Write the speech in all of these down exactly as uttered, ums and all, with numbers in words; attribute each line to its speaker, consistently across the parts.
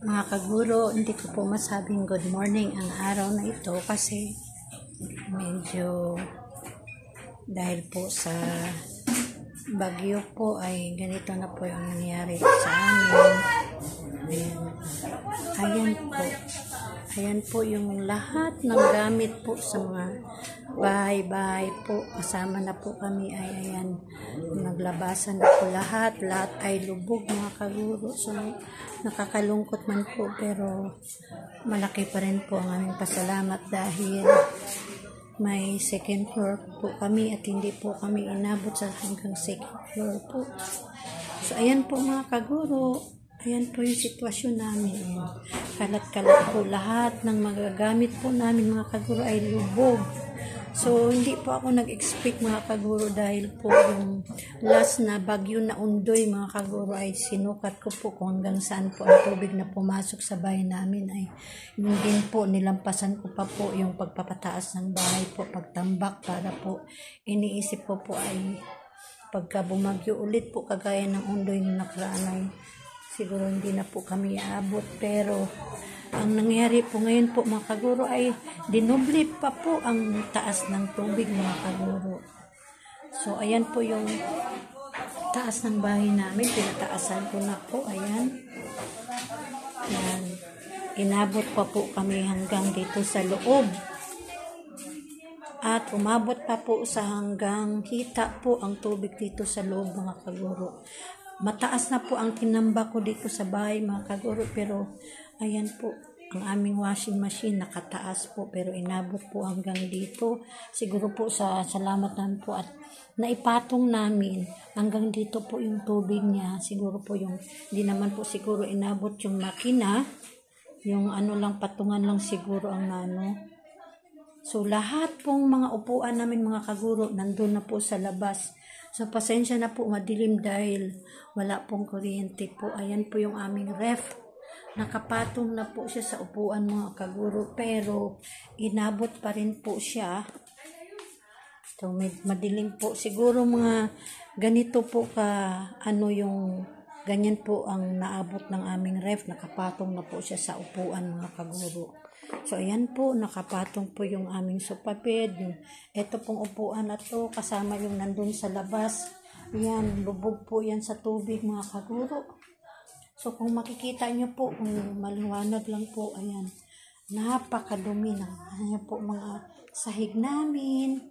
Speaker 1: Mga kaguro, hindi ko po masabing good morning ang araw na ito kasi medyo dahil po sa bagyo po ay ganito na po yung nangyari sa amin. Ayan, ayan po. Ayan po yung lahat ng gamit po sa mga bahay-bahay po. Kasama na po kami ay ayan. Naglabasan na po lahat. Lahat ay lubog mga kaguro. So, nakakalungkot man po pero malaki pa rin po ang aming pasalamat dahil may second floor po kami at hindi po kami inabot sa hanggang second floor po. So, ayan po mga kaguro. Ayan po yung sitwasyon namin. Kalat-kalat po lahat ng magagamit po namin mga kaguro ay lubog. So, hindi po ako nag-expect mga kaguro dahil po yung last na bagyo na undoy mga kaguro ay sinukat ko po kung hanggang saan po ang tubig na pumasok sa bahay namin ay yung din po nilampasan ko pa po yung pagpapataas ng bahay po, pagtambak para po iniisip ko po ay pagka bumagyo ulit po kagaya ng undoy na nakaraan ay siguro hindi na po kami aabot pero ang nangyari po ngayon po mga kaguro ay dinoble pa po ang taas ng tubig mga kaguro. So ayan po yung taas ng bahay namin, pinataasan ko na po, ayan. Ayan. Inabot pa po kami hanggang dito sa loob. At umabot pa po sa hanggang hita po ang tubig dito sa loob mga kaguro. Mataas na po ang tinamba ko dito sa bahay mga kaguro pero ayan po ang aming washing machine nakataas po pero inabot po hanggang dito. Siguro po sa salamat namin po at naipatong namin hanggang dito po yung tubig niya. Siguro po yung hindi naman po siguro inabot yung makina. Yung ano lang patungan lang siguro ang ano. So lahat pong mga upuan namin mga kaguro nandun na po sa labas. So, pasensya na po madilim dahil wala pong kuryente po. Ayan po yung aming ref. Nakapatong na po siya sa upuan mga kaguro. Pero, inabot pa rin po siya. So, madilim po. Siguro mga ganito po ka, ano yung, ganyan po ang naabot ng aming ref. Nakapatong na po siya sa upuan mga kaguro. So, ayan po, nakapatong po yung aming sofa bed. Yung, ito pong upuan na to, kasama yung nandun sa labas. Ayan, lubog po yan sa tubig mga kaguro. So, kung makikita nyo po, kung maliwanag lang po, ayan, napakadumi na. Ayan po mga sahig namin.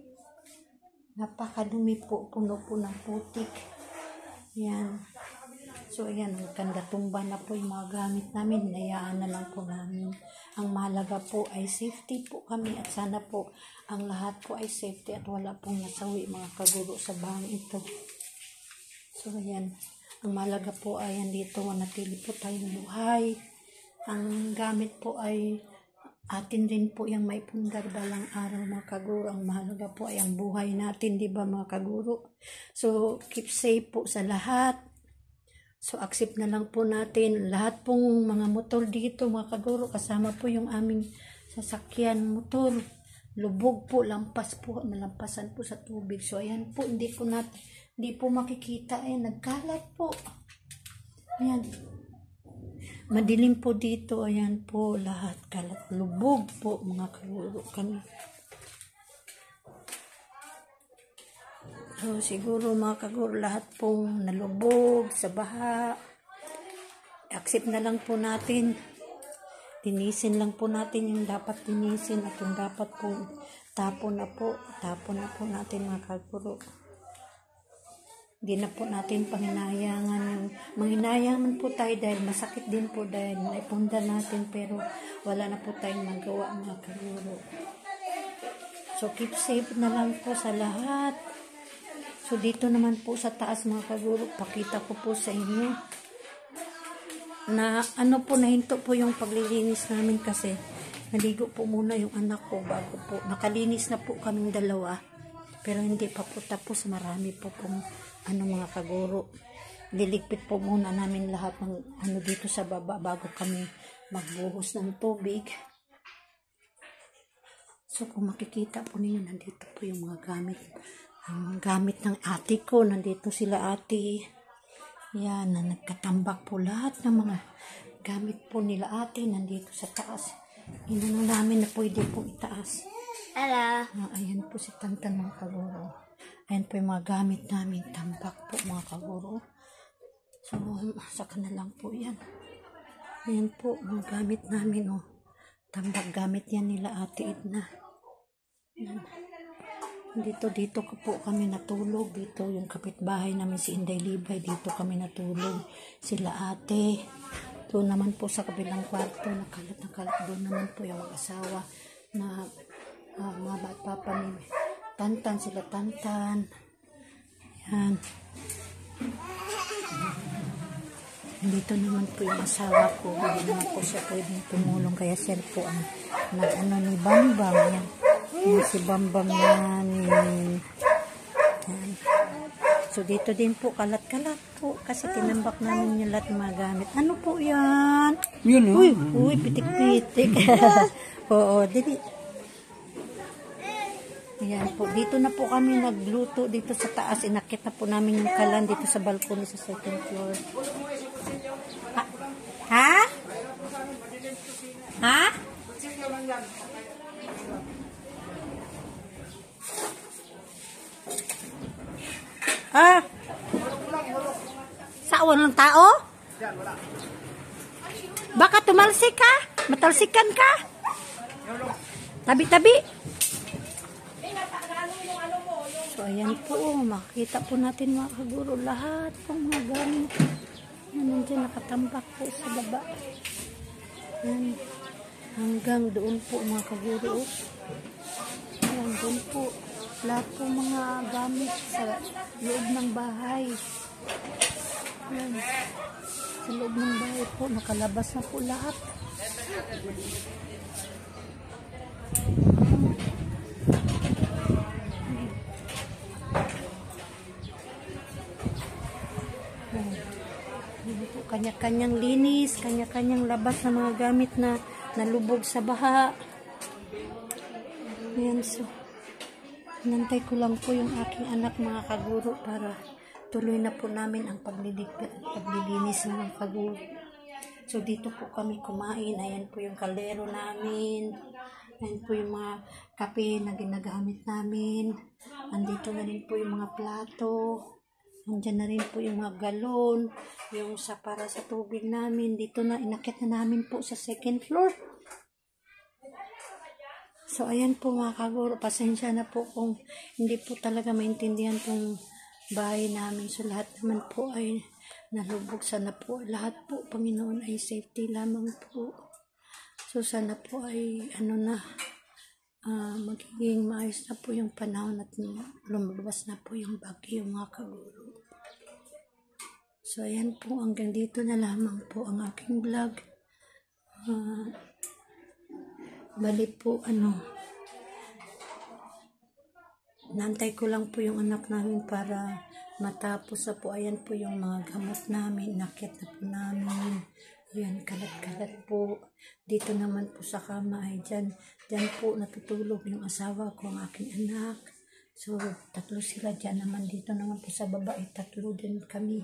Speaker 1: Napakadumi po, puno po ng putik. Ayan. So, ayan, magkanda tumba na po yung mga gamit namin. Hinayaan na lang po namin. Ang mahalaga po ay safety po kami at sana po ang lahat po ay safety at wala pong nasawi mga kaguro sa bahay ito. So, ayan. Ang mahalaga po ay andito manatili po tayong buhay. Ang gamit po ay atin rin po yung may pundar balang araw mga kaguro. Ang mahalaga po ay ang buhay natin, di ba mga kaguro? So, keep safe po sa lahat. So, accept na lang po natin lahat pong mga motor dito, mga kaguro, kasama po yung aming sasakyan motor. Lubog po, lampas po, nalampasan po sa tubig. So, ayan po, hindi po natin, hindi po makikita, eh, nagkalat po. Ayan. Madilim po dito, ayan po, lahat kalat. Lubog po, mga kaguro kami. So, siguro mga kaguro lahat pong nalubog sa baha. Accept na lang po natin. Tinisin lang po natin yung dapat tinisin at yung dapat pong tapon na po. Tapon na po natin mga kaguro. Hindi na po natin panginayangan yung manginayangan po tayo dahil masakit din po dahil naipunda natin pero wala na po tayong magawa mga kaguro. So, keep safe na lang po sa lahat. So, dito naman po sa taas mga kaguro, pakita ko po sa inyo na ano po, nahinto po yung paglilinis namin kasi naligo po muna yung anak ko bago po. Nakalinis na po kaming dalawa pero hindi pa po tapos. Marami po pong ano mga kaguro. Liligpit po muna namin lahat ng ano dito sa baba bago kami magbuhos ng tubig. So, kung makikita po ninyo, nandito po yung mga gamit. Ang gamit ng ate ko, nandito sila ate. Yan, na nagkatambak po lahat ng mga gamit po nila ate nandito sa taas. Inano namin na pwede po itaas.
Speaker 2: Hello.
Speaker 1: Ah, ayan po si Tantan mga kaguro. Ayan po yung mga gamit namin. Tambak po mga kaguro. So, saka na lang po yan. Ayan po, mga gamit namin, oh. Tambak gamit yan nila ate Edna. Ayan. Dito, dito ko po kami natulog. Dito yung kapitbahay namin si Inday Libay. Dito kami natulog. Sila ate. Doon naman po sa kabilang kwarto. Nakalat na kalat. Doon naman po yung mag-asawa na uh, mama at papa ni Tantan. Sila Tantan. Ayan. Dito naman po yung asawa ko. Hindi naman po siya pwedeng tumulong. Kaya siya po ang nag-ano ni Bambam. Yan. Yan si Bambam yan. Yan. So dito din po kalat-kalat po. Kasi tinambak namin yung lahat mga gamit. Ano po yan?
Speaker 3: Yun o.
Speaker 1: Uy, uy, pitik-pitik. Oo, dili. Ayan po. Dito na po kami nagluto dito sa taas. Inakit na po namin yung kalan dito sa balcony sa second floor. Ha? Ha? Ah. Sa walang tao? Baka tumalsik ka? Matalsikan ka? Tabi-tabi. So, ayan po. Makikita po natin mga kaguro lahat pong mga gamit. Nandiyan nakatambak po sa baba. Yan. Hanggang doon po mga kaguro. Yan doon po. Lahat po mga gamit sa loob ng bahay. Yan. Sa loob ng bahay po. Nakalabas na po lahat. Kanya-kanyang linis, kanya-kanyang labas ng mga gamit na nalubog sa baha. Ayan, so nantay ko lang po yung aking anak mga kaguro para tuloy na po namin ang paglilinis ng mga kaguro. So dito po kami kumain. Ayan po yung kaldero namin. Ayan po yung mga kape na ginagamit namin. Andito na rin po yung mga plato. Nandiyan na rin po yung mga galon, yung sa para sa tubig namin. Dito na, inakit na namin po sa second floor. So, ayan po mga kaguro. Pasensya na po kung hindi po talaga maintindihan tong bahay namin. So, lahat naman po ay nalubog. Sana po, lahat po, Panginoon, ay safety lamang po. So, sana po ay, ano na, uh, magiging maayos na po yung panahon at lumabas na po yung bagyo mga kaguro. So, ayan po, hanggang dito na lamang po ang aking vlog. Uh, bali po, ano, nantay ko lang po yung anak namin para matapos na po. Ayan po yung mga gamot namin, nakit na po namin. Ayan, kalat-kalat po. Dito naman po sa kama ay dyan. Dyan po natutulog yung asawa ko, ang aking anak. So, tatlo sila dyan naman. Dito naman po sa baba ay tatlo din kami.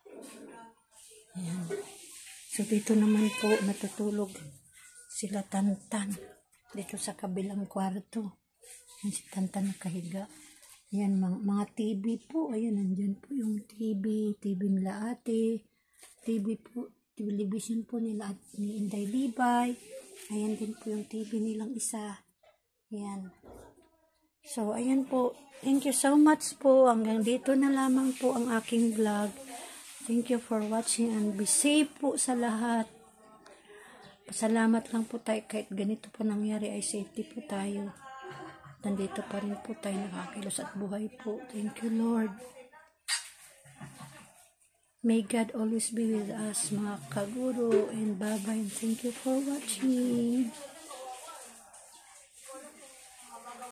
Speaker 1: Ayan. So, dito naman po natutulog sila Tantan. Dito sa kabilang kwarto. Ayan si Tantan nakahiga. Ayan, mga, mga T V po. Ayan, nandyan po yung T V. T V nila ate. T V po. Television po nila at ni Inday Libay. Ayan din po yung T V nilang isa. Ayan. So, ayan po. Thank you so much po. Hanggang dito na lamang po ang aking vlog. Thank you for watching and be safe po sa lahat. Pasalamat lang po tayo kahit ganito po nangyari ay safety po tayo. Nandito pa rin po tayo nakakilos at buhay po. Thank you, Lord. May God always be with us, mga kaguro, and bye-bye. Thank you for watching.